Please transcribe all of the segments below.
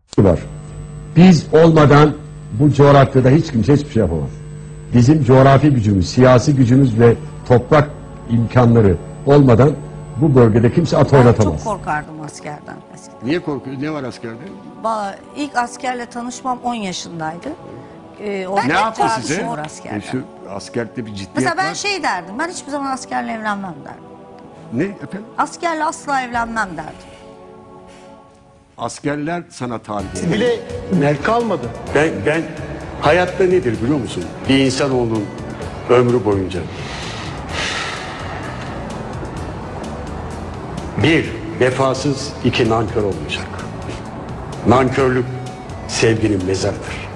var. Biz olmadan bu coğrafyada hiç kimse hiçbir şey yapamaz. Bizim coğrafi gücümüz, siyasi gücümüz ve toprak imkanları olmadan bu bölgede kimse at oynatamaz. Ben çok korkardım askerden. Niye korkuyorsun? Ne var askerde? İlk askerle tanışmam 10 yaşındaydı. Ne yaptı size? Şu askerde bir ciddiyet mesela ben var. şey derdim, ben hiçbir zaman askerle evlenmem derdim. Ne efendim? Askerle asla evlenmem derdim. Askerler sana talip ediyor. Bile kalmadı. Ben hayatta nedir biliyor musun? Bir insanoğlunun ömrü boyunca. Bir, vefasız, iki nankör olmayacak. Nankörlük sevginin mezarıdır.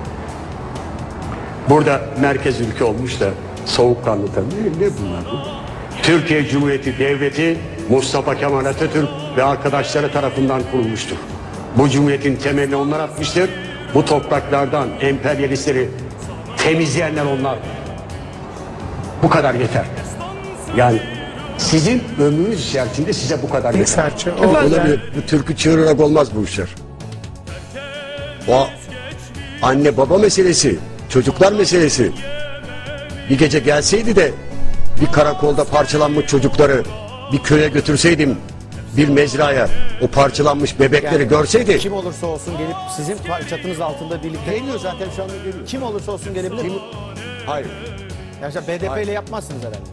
Burada merkez ülke olmuş da soğukkanlı tabii. Ne bunlar? Türkiye Cumhuriyeti Devleti Mustafa Kemal Atatürk ve arkadaşları tarafından kurulmuştur. Bu cumhuriyetin temelini onlar atmıştır. Bu topraklardan emperyalistleri temizleyenler onlar. Bu kadar yeter. Yani sizin ömrünüz içerisinde size bu kadar yeter. Olabilir. Bu türkü çığırarak olmaz bu işler. O anne baba meselesi, çocuklar meselesi. Bir gece gelseydi de bir karakolda parçalanmış çocukları bir köye götürseydim, bir mezraya o parçalanmış bebekleri Yani görseydi. kim olursa olsun gelip sizin çatınız altında birlikte. Geliyor zaten şu anda geliyor. Kim olursa olsun gelebilir mi? Hayır. Yani BDP ile yapmazsınız herhalde.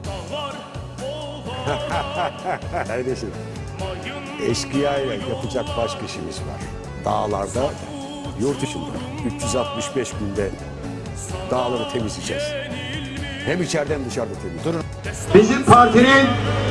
Kardeşim, eşkıyayla yapacak başka işimiz var. Dağlarda, yurt dışında 365 günde dağları temizleyeceğiz. Hem içeriden hem dışarıda temizleyeceğiz. Bizim partinin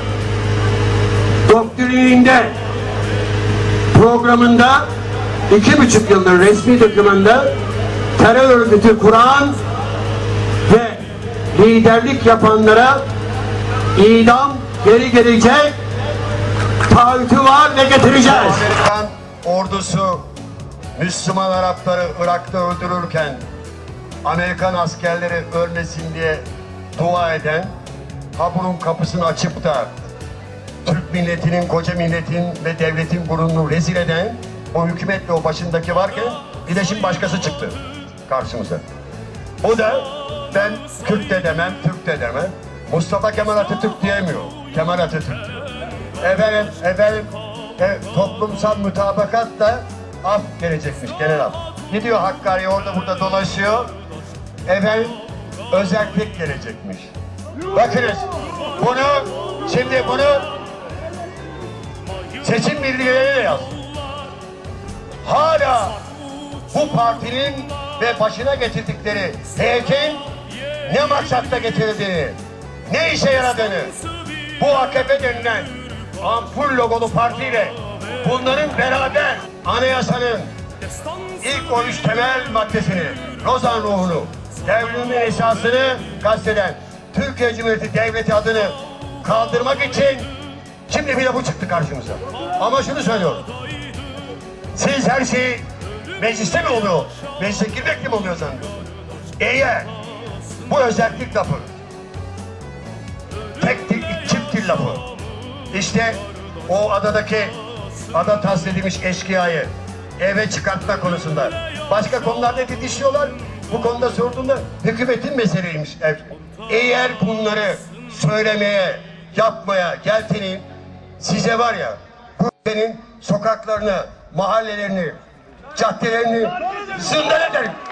doktrininde, programında 2,5 yıldır resmi dokümanda terör örgütü kuran ve liderlik yapanlara idam geri gelecek taahhütü var ve getireceğiz. Amerikan ordusu Müslüman Arapları Irak'ta öldürürken Amerikan askerleri ölmesin diye dua eden, bunun kapısını açıp da Türk milletinin, koca milletin ve devletin burnunu rezil eden o hükümetle o başındaki varken bir de şimdi başkası çıktı karşımıza. O da ben Kürt de demem, Türk de demem. Mustafa Kemal Atatürk diyemiyor. Kemal Atatürk diyor. Efendim toplumsal mutabakatla af gelecekmiş, genel af. Gidiyor Hakkari orada burada dolaşıyor. Efendim özellik gelecekmiş. Bakınız şimdi bunu seçim bilgilerine yaz. Hala bu partinin ve başına getirdikleri heyetin ne maksatla getirildiğini, ne işe yaradığını, bu AKP denilen ampul logolu partiyle bunların beraber anayasanın ilk 13 temel maddesini, Lozan ruhunu, devrimin esasını kasteden Türkiye Cumhuriyeti Devleti adını kaldırmak için şimdi bile bu çıktı karşımıza. Ama şunu söylüyorum. Siz her şeyi mecliste mi oluyor? Meclise girmekle mi oluyor zannediyorsunuz? Eğer bu özellik lafı, tek dil, çift dil lafı, işte o ada tahsis edilmiş eşkıyayı eve çıkartma konusunda başka konularda didişiyorlar. Bu konuda sorduğunda hükümetin meseleymiş. Eğer bunları söylemeye, yapmaya geltenin size var ya, bu ülkenin sokaklarını, mahallelerini, caddelerini zindan ederim.